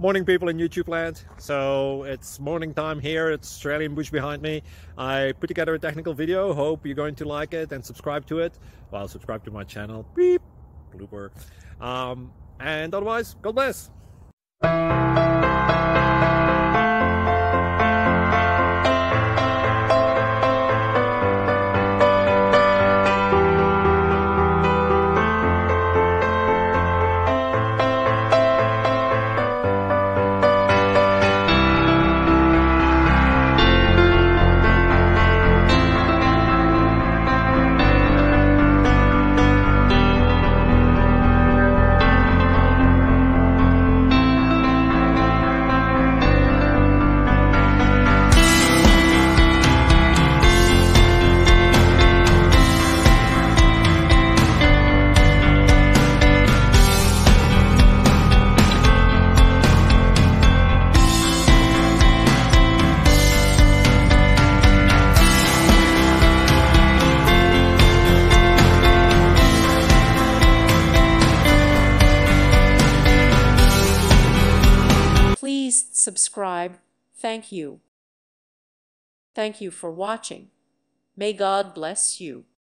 Morning, people in YouTube land. So it's morning time here. It's Australian bush behind me. I put together a technical video. Hope you're going to like it and subscribe to it. Well, subscribe to my channel. Beep. Blooper. And otherwise, God bless. Please subscribe. Thank you. Thank you for watching. May God bless you.